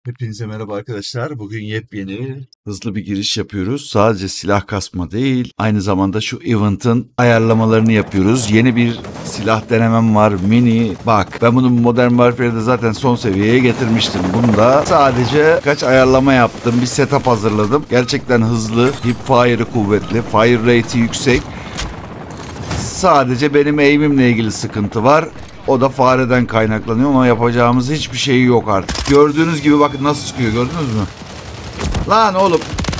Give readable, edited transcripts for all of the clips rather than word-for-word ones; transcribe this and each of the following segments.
Hepinize merhaba arkadaşlar. Bugün yepyeni hızlı bir giriş yapıyoruz. Sadece silah kasma değil, aynı zamanda şu event'ın ayarlamalarını yapıyoruz. Yeni bir silah denemem var. Mini. Bak, ben bunu Modern Warfare'de zaten son seviyeye getirmiştim. Bunda sadece kaç ayarlama yaptım. Bir setup hazırladım. Gerçekten hızlı. Hipfire'ı kuvvetli. Fire rate'i yüksek. Sadece benim aim'imle ilgili sıkıntı var. O da fareden kaynaklanıyor ama yapacağımız hiçbir şey yok artık. Gördüğünüz gibi bakın nasıl sıkıyor, gördünüz mü? Lan oğlum.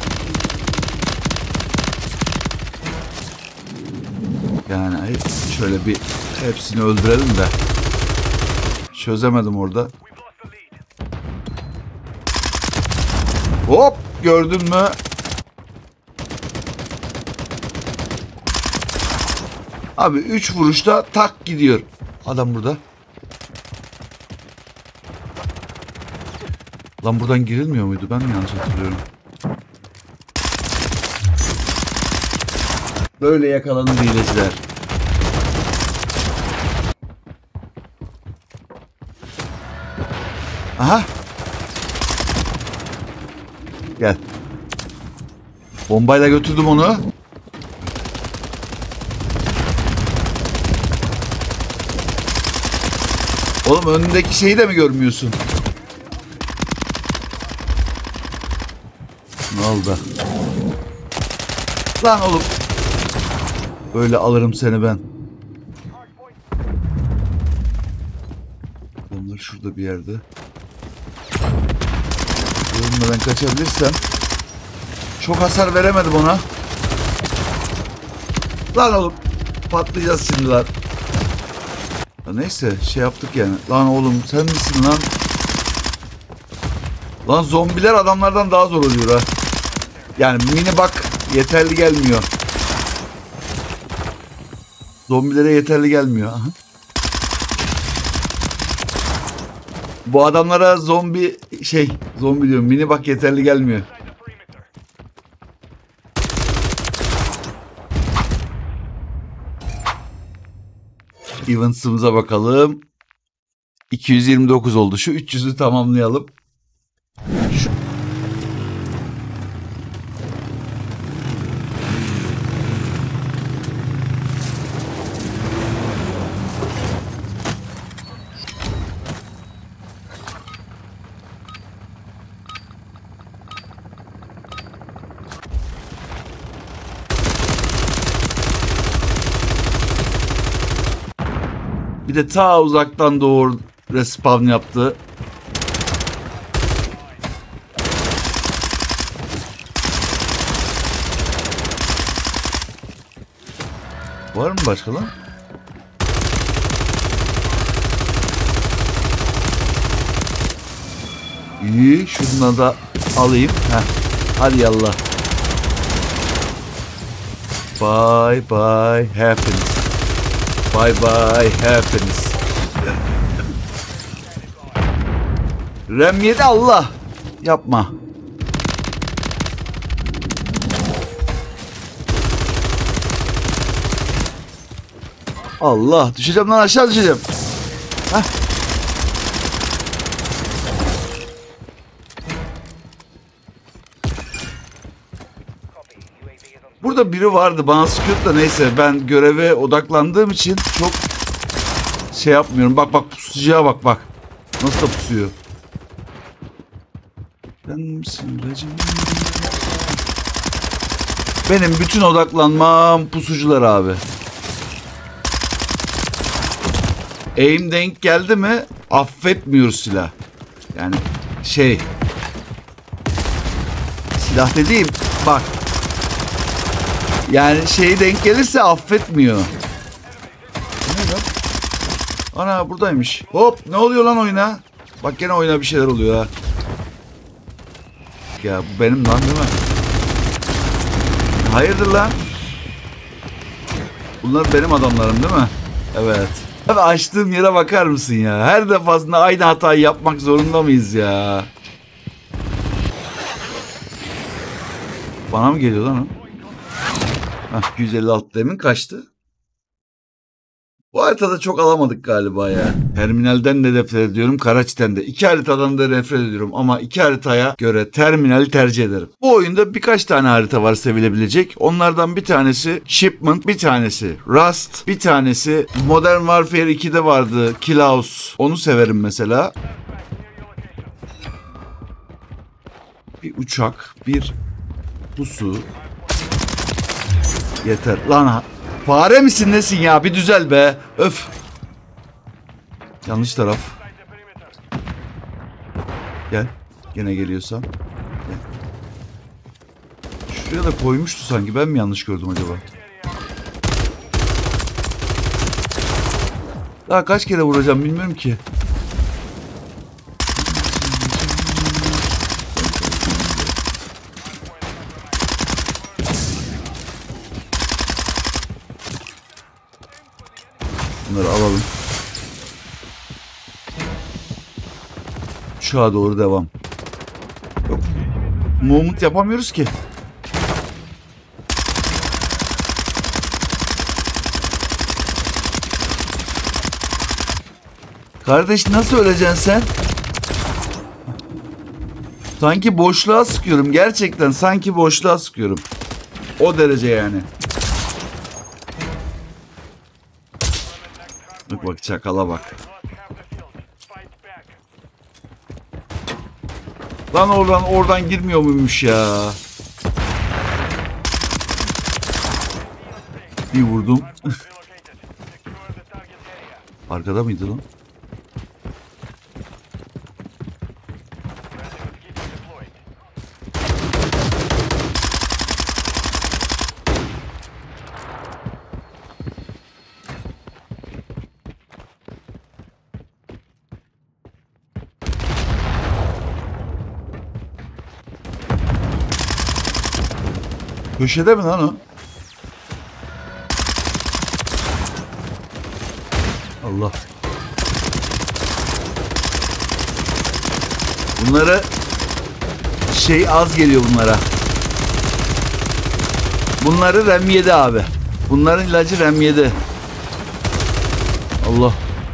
Yani şöyle bir hepsini öldürelim de. Çözemedim orada. Hop, gördün mü? Abi 3 vuruşta tak gidiyor. Adam burada. Lan buradan girilmiyor muydu? Ben mi yanlış hatırlıyorum? Böyle yakalanır hileciler. Aha. Gel. Bombayla götürdüm onu. Oğlum önündeki şeyi de mi görmüyorsun? Ne oldu? Lan oğlum. Böyle alırım seni ben. Onlar şurada bir yerde. Görünmeden kaçabilirsem. Çok hasar veremedim ona. Lan oğlum. Patlayacağız şimdi lan. Ya neyse şey yaptık yani. Lan oğlum sen misin lan? Lan zombiler adamlardan daha zor oluyor ha. Yani mini bak yeterli gelmiyor. Zombilere yeterli gelmiyor. Aha. Bu adamlara zombi diyorum, mini bak yeterli gelmiyor. Events'ımıza bakalım. 229 oldu. Şu 300'ü tamamlayalım. Şu... Bir de ta uzaktan doğru respawn yaptı. Var mı başka lan? İyi, şunu da alayım. Heh. Hadi yallah. Bye bye happiness. Bye bye happiness. Rem 7 Allah. Yapma. Allah. Düşeceğim lan, aşağı düşeceğim. Heh. Burada biri vardı bana sıkıyordu da neyse ben göreve odaklandığım için çok şey yapmıyorum. Bak bak pusucuya bak bak. Nasıl da pusuyor. Benim bütün odaklanmam pusucular abi. Aim denk geldi mi affetmiyoruz silah. Yani silah dediğim bak. Yani denk gelirse affetmiyor. Ne lan? Ana buradaymış. Hop, ne oluyor lan oyuna? Bak gene oyuna bir şeyler oluyor ha. Ya bu benim lan değil mi? Hayırdır lan? Bunlar benim adamlarım değil mi? Evet. Abi açtığım yere bakar mısın ya? Her defasında aynı hatayı yapmak zorunda mıyız ya? Bana mı geliyor lan o? Hah, 156 demin kaçtı? Bu haritada çok alamadık galiba ya. Terminalden de nefret ediyorum, Karaçi'den de. İki haritadan da nefret ediyorum ama iki haritaya göre terminali tercih ederim. Bu oyunda birkaç tane harita var sevilebilecek. Onlardan bir tanesi Shipment, bir tanesi Rust, bir tanesi Modern Warfare 2'de vardı Kill House. Onu severim mesela. Bir uçak, bir pusu. Yeter. Lan fare misin nesin ya? Bir düzel be. Öf. Yanlış taraf. Gel. Gene geliyorsan. Gel. Şuraya da koymuştu sanki. Ben mi yanlış gördüm acaba? Daha kaç kere vuracağım bilmiyorum ki. Bunları alalım. Uçağa doğru devam. Yok. Movement yapamıyoruz ki. Kardeş nasıl öleceksin sen? Sanki boşluğa sıkıyorum. Gerçekten sanki boşluğa sıkıyorum. O derece yani. Bak çakala bak. Lan oradan girmiyor muymuş ya? Bir vurdum. Arkada mıydı lan? Köşede mi lan o? Allah. Bunlara az geliyor bunlara. Bunları RAM 7 abi. Bunların ilacı RAM 7. Allah.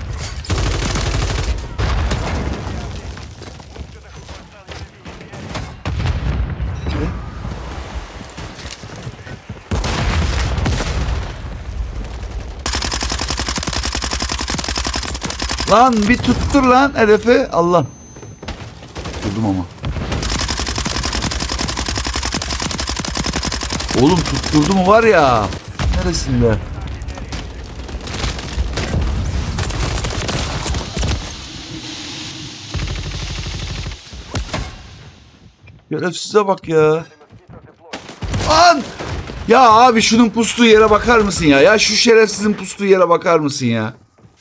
Lan bir tuttur lan hedefi. Allah. Tutturdum ama. Oğlum tutturdu mu var ya. Neresinde? Şerefsize bak ya. Lan! Ya abi şunun pustuğu yere bakar mısın ya? Ya şu şerefsizin pustuğu yere bakar mısın ya?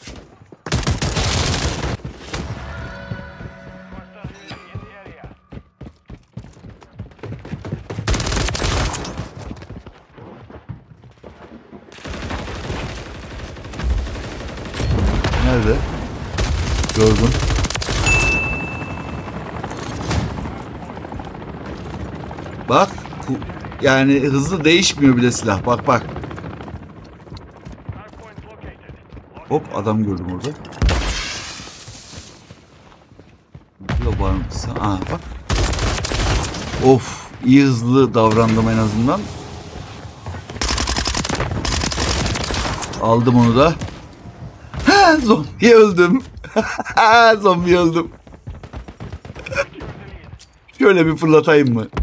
Nerede? Gördüm. Bak. Yani hızlı değişmiyor bile silah. Bak bak. Hop adam gördüm orada. Burada var mı? Aa bak. Of. İyi hızlı davrandım en azından. Aldım onu da. Ha, zombi öldüm. Zombi öldüm. Şöyle bir fırlatayım mı?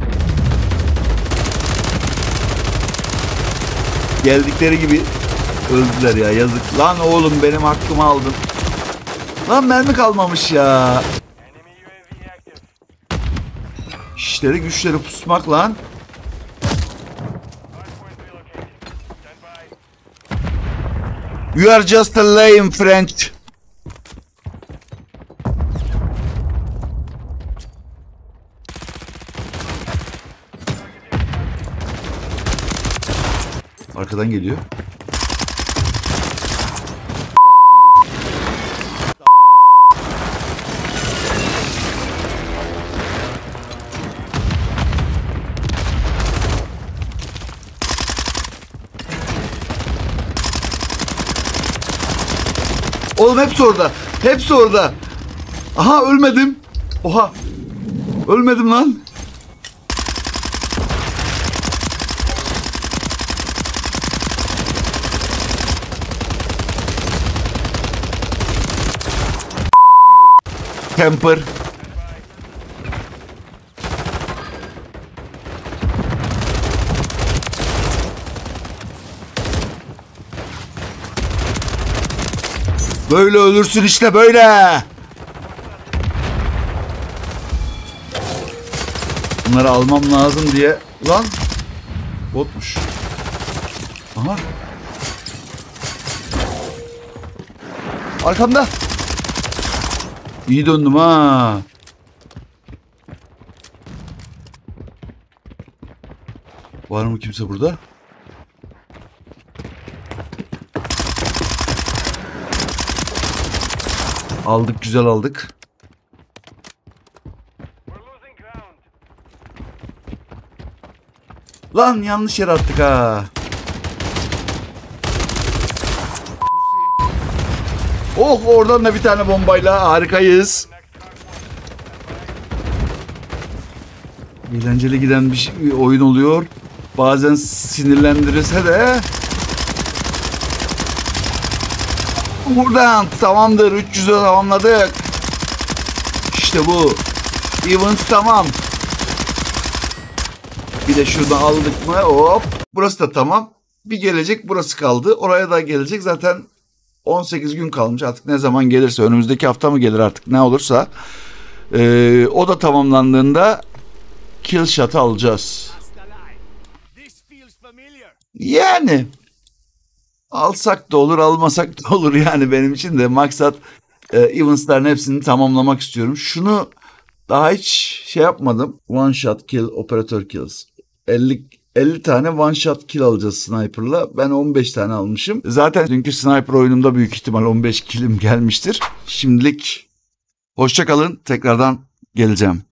Geldikleri gibi öldüler ya, yazık. Lan oğlum benim hakkımı aldın. Lan mermi kalmamış ya. İşleri güçleri pusmak lan. You are just a lame French. Arkadan geliyor. Oğlum hepsi orada. Hepsi orada. Aha ölmedim. Oha. Ölmedim lan. Camper. Böyle ölürsün işte böyle. Bunları almam lazım diye. Lan. Botmuş. Aha. Arkamda. İyi döndüm ha. Var mı kimse burada? Aldık, güzel aldık. Lan yanlış yere attık ha. Oh, oradan da bir tane bombayla harikayız. Eğlenceli giden bir oyun oluyor. Bazen sinirlendirirse de. Buradan tamamdır. 300'ü tamamladık. İşte bu. Evans tamam. Bir de şurada aldık mı? Hop. Burası da tamam. Bir gelecek, burası kaldı. Oraya da gelecek. Zaten 18 gün kalmış. Artık ne zaman gelirse, önümüzdeki hafta mı gelir artık, ne olursa. O da tamamlandığında kill shot'ı alacağız. Yani alsak da olur, almasak da olur. Yani benim için de maksat evans'ların hepsini tamamlamak istiyorum. Şunu daha hiç şey yapmadım. One shot kill, operator kills. 50 tane one shot kill alacağız sniper'la. Ben 15 tane almışım. Zaten dünkü sniper oyunumda büyük ihtimal 15 killim gelmiştir. Şimdilik hoşça kalın. Tekrardan geleceğim.